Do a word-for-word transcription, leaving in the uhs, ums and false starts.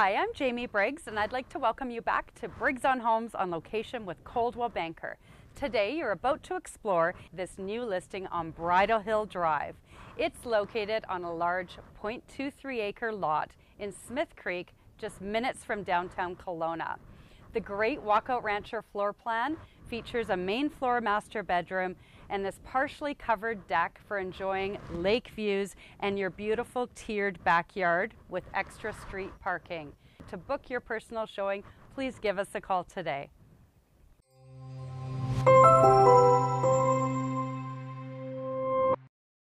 Hi, I'm Jamie Briggs, and I'd like to welcome you back to Briggs on Homes on location with Coldwell Banker. Today, you're about to explore this new listing on Bridal Hill Drive. It's located on a large zero point two three acre lot in Smith Creek, just minutes from downtown Kelowna. The great walkout rancher floor plan features a main floor master bedroom and this partially covered deck for enjoying lake views and your beautiful tiered backyard with extra street parking. To book your personal showing, please give us a call today.